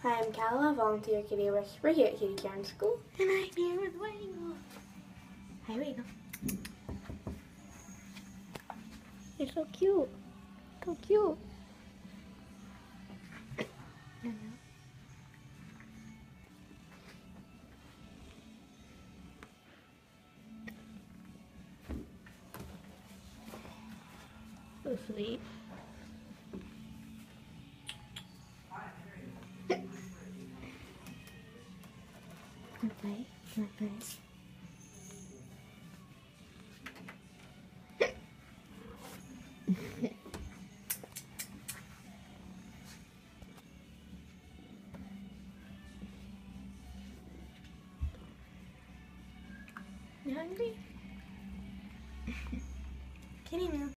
Hi, I'm Calla, volunteer kitty whisperer here at Kitty Cairn School, and I'm here with Wiggle. Hi, Wiggle. You're so cute. So cute. No, no. So sweet. Wanna play? Wanna play? You hungry?